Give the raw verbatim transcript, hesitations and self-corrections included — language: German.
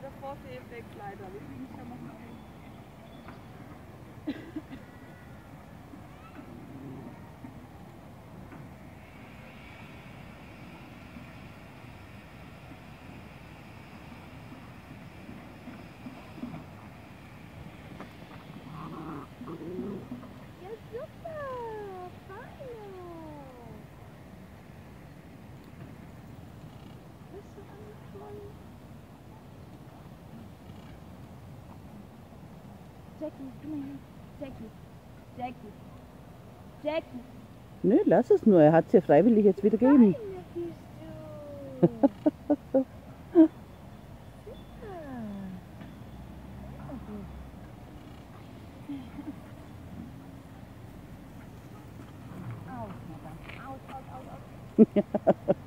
der Vorführeffekt leider. Wir kriegen es ja noch mal hin. Ja, super! Fein! Das ist doch alles toll. Jackie, komm mal her. Jackie. Jackie. Jackie. Nö, lass es nur. Er hat es ja freiwillig jetzt wieder gegeben. Feine bist du. Super. Aus, Mutter. Aus, aus, aus, aus.